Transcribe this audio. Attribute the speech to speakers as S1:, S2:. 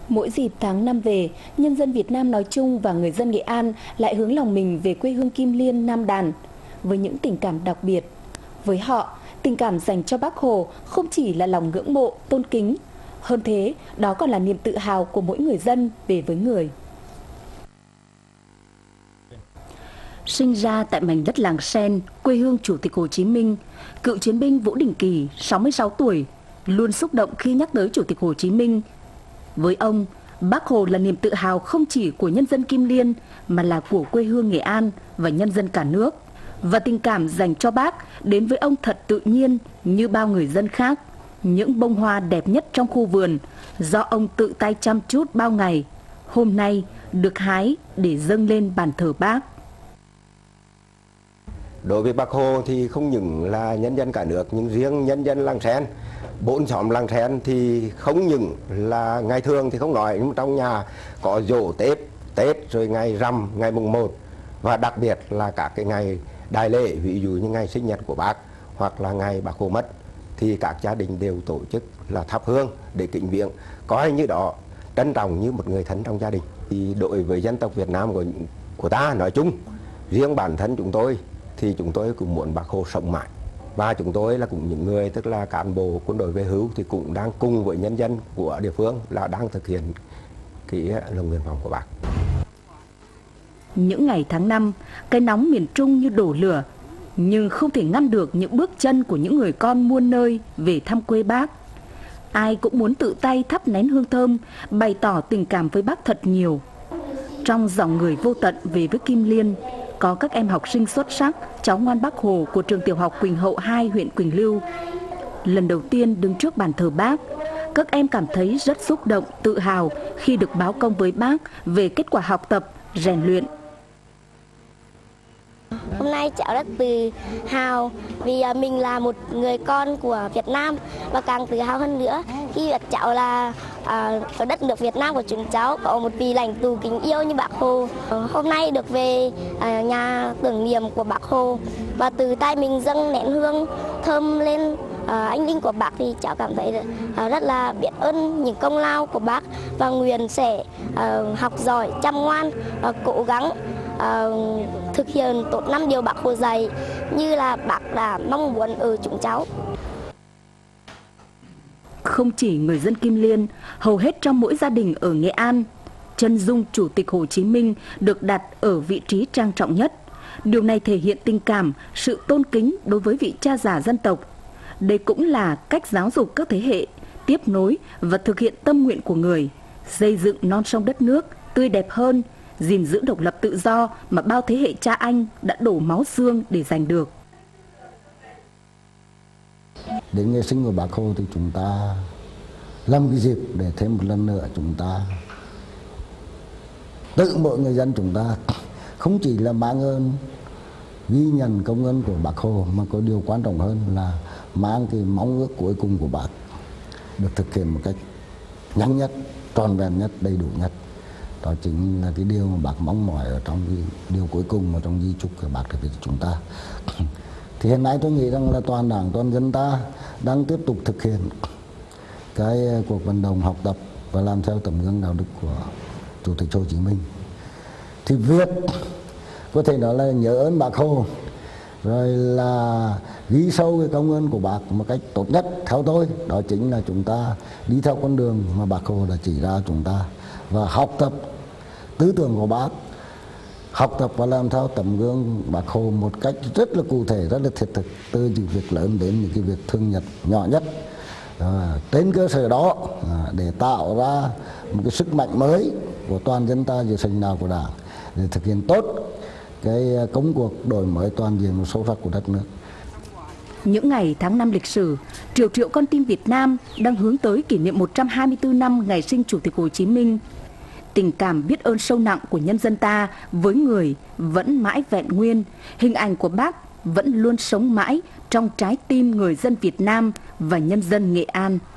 S1: Mỗi dịp tháng 5 về, nhân dân Việt Nam nói chung và người dân Nghệ An lại hướng lòng mình về quê hương Kim Liên, Nam Đàn với những tình cảm đặc biệt. Với họ, tình cảm dành cho Bác Hồ không chỉ là lòng ngưỡng mộ, tôn kính. Hơn thế, đó còn là niềm tự hào của mỗi người dân về với người. Sinh ra tại mảnh đất Làng Sen, quê hương Chủ tịch Hồ Chí Minh, cựu chiến binh Vũ Đình Kỳ, 66 tuổi, luôn xúc động khi nhắc tới Chủ tịch Hồ Chí Minh. Với ông, Bác Hồ là niềm tự hào không chỉ của nhân dân Kim Liên mà là của quê hương Nghệ An và nhân dân cả nước. Và tình cảm dành cho Bác đến với ông thật tự nhiên như bao người dân khác. Những bông hoa đẹp nhất trong khu vườn do ông tự tay chăm chút bao ngày, hôm nay được hái để dâng lên bàn thờ Bác.
S2: Đối với Bác Hồ thì không những là nhân dân cả nước, nhưng riêng nhân dân Làng Sen, 4 xóm Làng Sen thì không những là ngày thường thì không nói, nhưng trong nhà có giỗ Tết rồi ngày rằm, ngày mùng 1 và đặc biệt là các cái ngày đại lễ, ví dụ như ngày sinh nhật của Bác hoặc là ngày Bác Hồ mất thì các gia đình đều tổ chức là thắp hương để kính viếng, coi như đó trân trọng như một người thân trong gia đình. Thì đối với dân tộc Việt Nam của ta nói chung, riêng bản thân chúng tôi thì chúng tôi cũng muốn Bác Hồ sống mãi, và chúng tôi là cũng những người tức là cán bộ quân đội về hưu thì cũng đang cùng với nhân dân của địa phương là đang thực hiện cái lòng nguyện vọng của Bác.
S1: Những ngày tháng 5, cái nóng miền Trung như đổ lửa, nhưng không thể ngăn được những bước chân của những người con muôn nơi về thăm quê Bác. Ai cũng muốn tự tay thắp nén hương thơm, bày tỏ tình cảm với Bác thật nhiều. Trong dòng người vô tận về với Kim Liên, có các em học sinh xuất sắc, cháu ngoan Bác Hồ của trường tiểu học Quỳnh Hậu 2, huyện Quỳnh Lưu. Lần đầu tiên đứng trước bàn thờ Bác, các em cảm thấy rất xúc động, tự hào khi được báo công với Bác về kết quả học tập, rèn luyện.
S3: Hôm nay cháu rất tự hào vì mình là một người con của Việt Nam, và càng tự hào hơn nữa khi cháu là ở đất nước Việt Nam của chúng cháu có một vị lãnh tụ kính yêu như Bác Hồ. Hôm nay được về nhà tưởng niệm của Bác Hồ và từ tay mình dâng nén hương thơm lên anh linh của Bác thì cháu cảm thấy rất là biết ơn những công lao của Bác và nguyện sẽ học giỏi, chăm ngoan, cố gắng thực hiện tốt 5 điều Bác Hồ dạy như là Bác đã mong muốn ở chúng cháu.
S1: Không chỉ người dân Kim Liên, hầu hết trong mỗi gia đình ở Nghệ An, chân dung Chủ tịch Hồ Chí Minh được đặt ở vị trí trang trọng nhất. Điều này thể hiện tình cảm, sự tôn kính đối với vị cha già dân tộc. Đây cũng là cách giáo dục các thế hệ, tiếp nối và thực hiện tâm nguyện của người, xây dựng non sông đất nước tươi đẹp hơn, gìn giữ độc lập tự do mà bao thế hệ cha anh đã đổ máu xương để giành được.
S4: Đến ngày sinh của Bác Hồ thì chúng ta làm cái dịp để thêm một lần nữa chúng ta tự mỗi người dân chúng ta không chỉ là mang ơn ghi nhận công ơn của Bác Hồ, mà có điều quan trọng hơn là mang cái mong ước cuối cùng của Bác được thực hiện một cách nhanh nhất, trọn vẹn nhất, đầy đủ nhất. Đó chính là cái điều mà Bác mong mỏi ở trong cái điều cuối cùng mà trong di chúc của Bác đối với chúng ta. Thì hiện nay tôi nghĩ rằng là toàn đảng, toàn dân ta đang tiếp tục thực hiện cái cuộc vận động học tập và làm theo tấm gương đạo đức của Chủ tịch Hồ Chí Minh. Thì việc có thể nói là nhớ ơn Bác Hồ, rồi là ghi sâu cái công ơn của Bác một cách tốt nhất theo tôi, đó chính là chúng ta đi theo con đường mà Bác Hồ đã chỉ ra chúng ta và học tập tư tưởng của Bác, học tập và làm theo tấm gương Bác Hồ một cách rất là cụ thể, rất là thiết thực, từ những việc lớn đến những cái việc thường nhật nhỏ nhất. Trên cơ sở đó để tạo ra một cái sức mạnh mới của toàn dân ta dưới sự nào của Đảng để thực hiện tốt cái công cuộc đổi mới toàn diện và sâu sắc của đất nước.
S1: Những ngày tháng 5 lịch sử, triệu triệu con tim Việt Nam đang hướng tới kỷ niệm 124 năm ngày sinh Chủ tịch Hồ Chí Minh. Tình cảm biết ơn sâu nặng của nhân dân ta với người vẫn mãi vẹn nguyên, hình ảnh của Bác vẫn luôn sống mãi trong trái tim người dân Việt Nam và nhân dân Nghệ An.